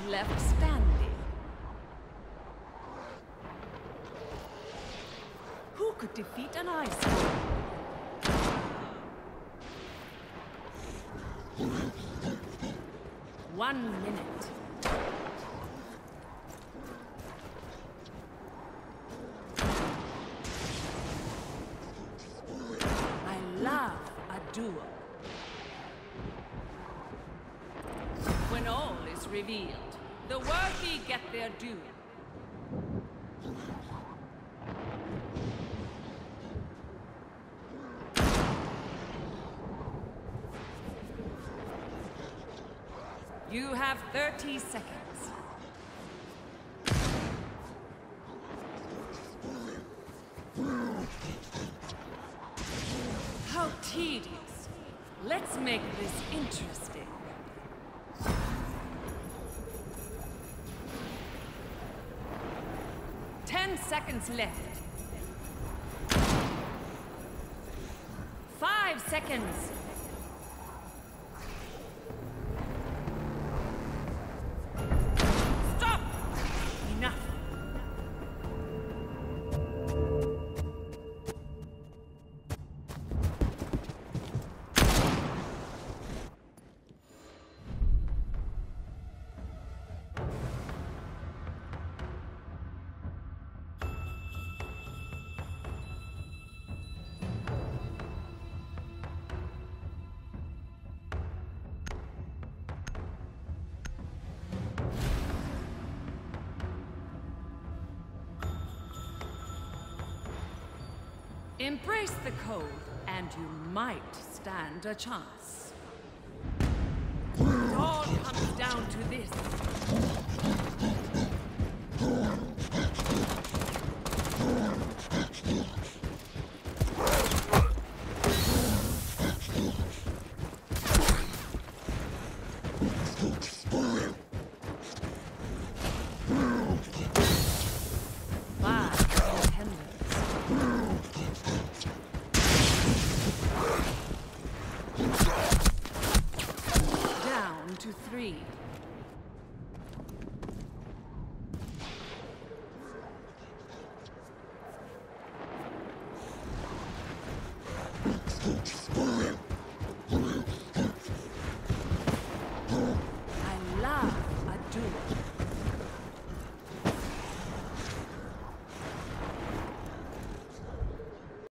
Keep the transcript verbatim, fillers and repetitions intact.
left standing. Who could defeat an ice storm? One minute. I love a duel. When all is revealed, the worthy get their due. You have thirty seconds. How tedious. Let's make this interesting. Ten seconds left. Five seconds. Stop! Enough. Embrace the cold, and you might stand a chance. It all comes down to this.